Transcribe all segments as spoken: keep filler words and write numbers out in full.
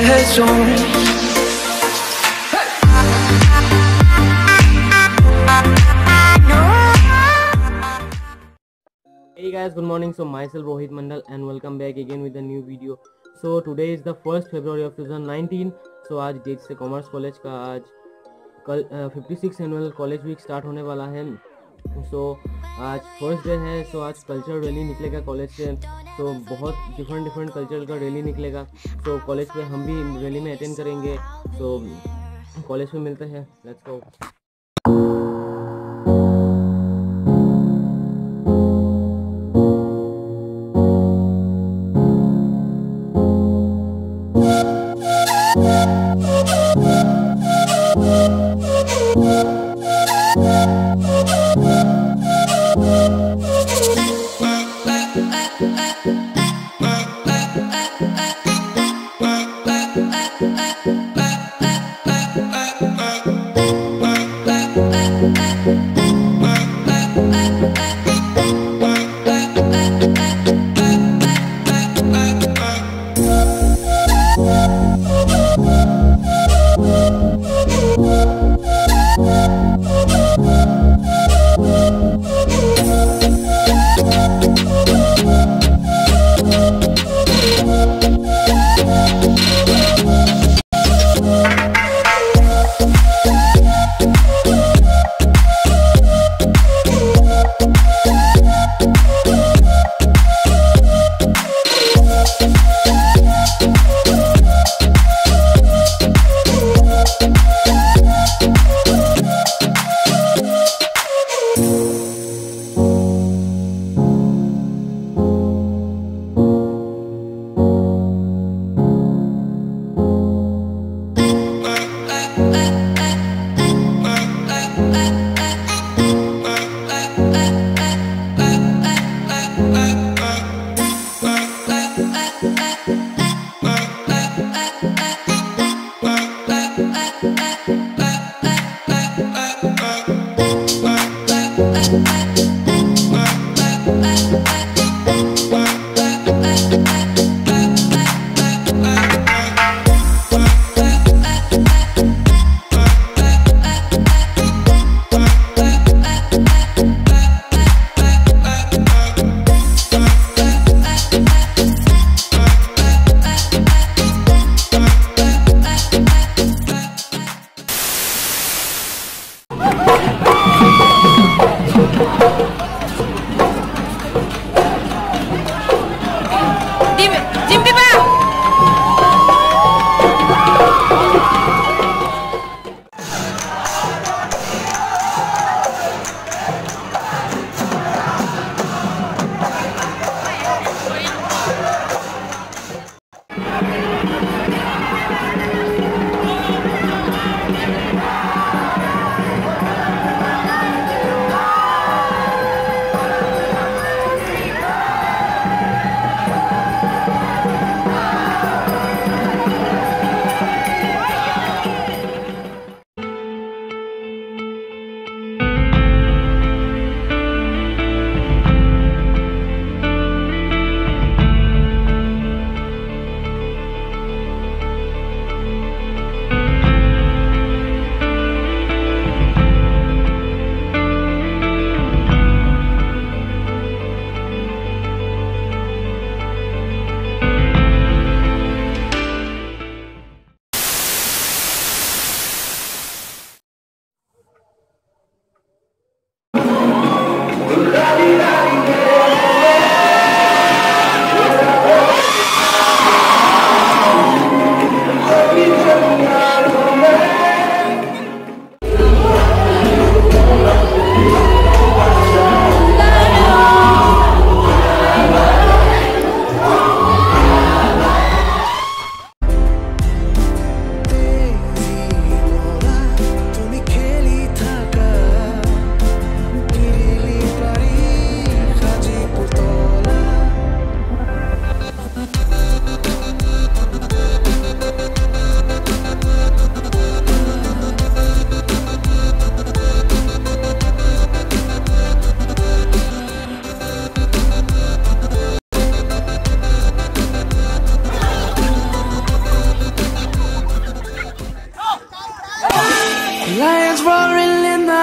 head zone. Hey guys, good morning. So myself Rohit Mandal and welcome back again with a new video. So today is the first February of twenty nineteen. So आज date से commerce college का आज कल fifty six annual college week start होने वाला है. So so, आज first day है. सो so, आज कल्चर रैली निकलेगा कॉलेज से. तो so, बहुत डिफरेंट डिफरेंट कल्चर का रैली निकलेगा. सो so, कॉलेज पे हम भी रैली में अटेंड करेंगे. सो so, कॉलेज में मिलते हैं. Let's go.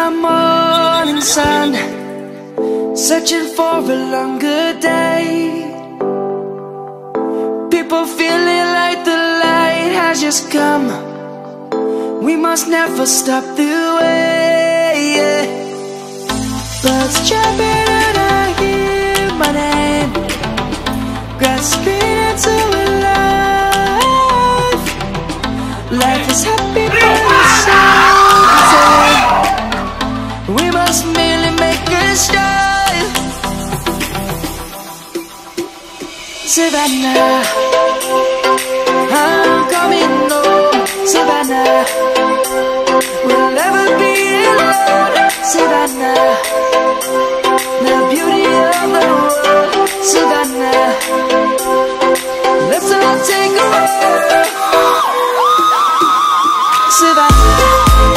the morning sun, searching for a longer day. People feeling like the light has just come. We must never stop the way. Birds chirping and I hear my name, grasping into a life. Life is happy but it's so insane. We must merely make a start. Savannah, I'm coming home. Savannah, we'll never be alone. Savannah, the beauty of the world. Savannah, let's all take a walk. Savannah.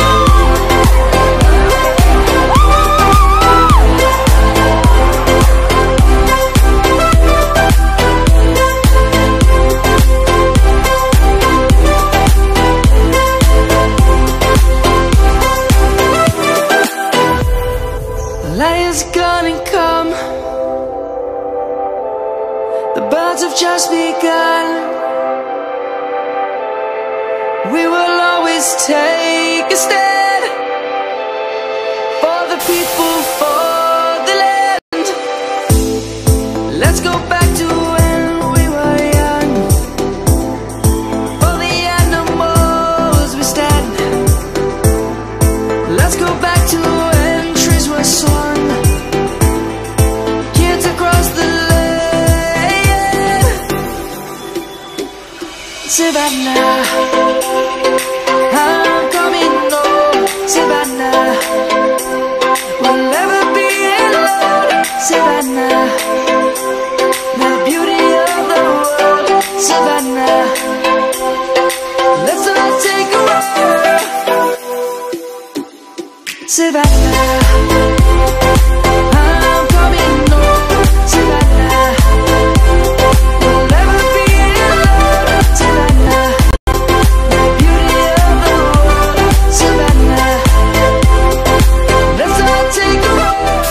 Lion's gonna come. The birds have just begun. We will always take a stand for the people, for the land. Let's go back to when we were young. For the animals we stand. Let's go back to when trees were swung. Kids across the land. Savannah, I'm coming home. Savannah, we'll never be alone. Savannah, the beauty of the world. Savannah, let's all take a walk. Savannah, I'm coming home. Savannah, we'll never be alone. Savannah, the beauty of the world. Savannah, let's all take a walk.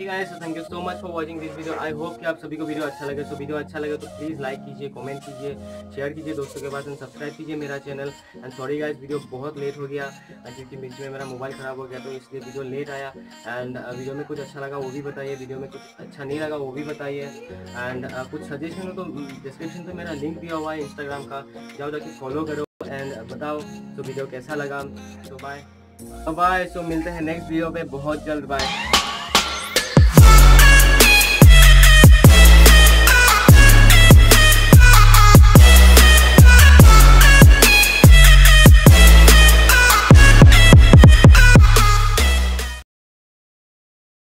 Guys, thank you so much for watching this video. I hope कि आप सभी को video अच्छा लगे। तो video अच्छा लगे तो प्लीज़ लाइक कीजिए, कमेंट कीजिए, शेयर कीजिए दोस्तों के पास एंड सब्सक्राइब कीजिए मेरा चैनल। एंड सॉरी गाइस, वीडियो बहुत लेट हो गया क्योंकि बीच में मेरा मोबाइल ख़राब हो गया, तो इसलिए वीडियो लेट आया। एंड वीडियो में कुछ अच्छा लगा वो भी बताइए, वीडियो में कुछ अच्छा नहीं लगा वो भी बताइए। एंड uh, कुछ सजेशन हो तो डिस्क्रिप्शन में मेरा लिंक दिया हुआ है इंस्टाग्राम का, जाओ जाके फॉलो करो एंड बताओ तो वीडियो कैसा लगा। तो बाय बाय। सो मिलते हैं नेक्स्ट वीडियो पे बहुत जल्द। बाय।